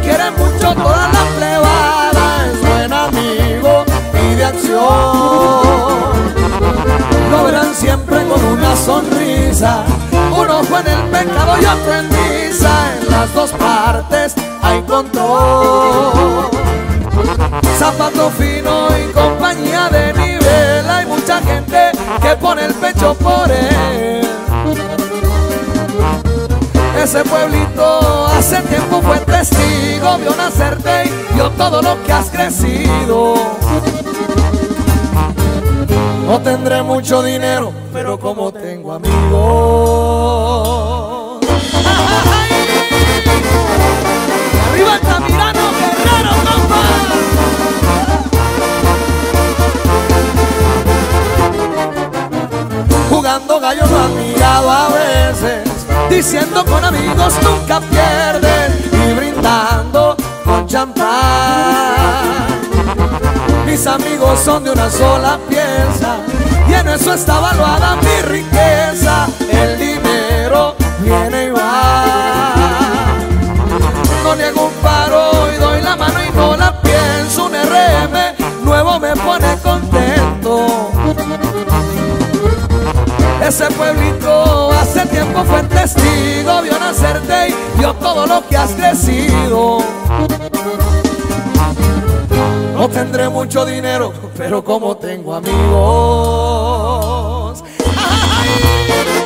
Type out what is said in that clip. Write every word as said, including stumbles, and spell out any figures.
quiere mucho toda la plebada, es buen amigo y de acción. Lo verán siempre con una sonrisa, un ojo en el pecado y otro en misa. En las dos partes hay control. Zapato fino y compañía de nivel. Hay mucha gente que pone el pecho por él. Ese pueblito hace tiempo fue testigo, vio nacerte y vio todo lo que has crecido. No tendré mucho dinero, pero como tengo amigos. ¡Ay! ¡Arriba Altamirano, Guerrero, compa! Jugando gallo lo han mirado a veces, diciendo con amigos nunca pierden, y brindando con champán. Mis amigos son de una sola pieza, y en eso está valuada mi riqueza. El dinero viene y va. No niego un paro y doy la mano y no la pienso. Un R M nuevo me pone contento. Ese pueblito hace tiempo fue testigo, vio nacerte y vio todo lo que has crecido. No tendré mucho dinero, pero como tengo amigos. ¡Ay!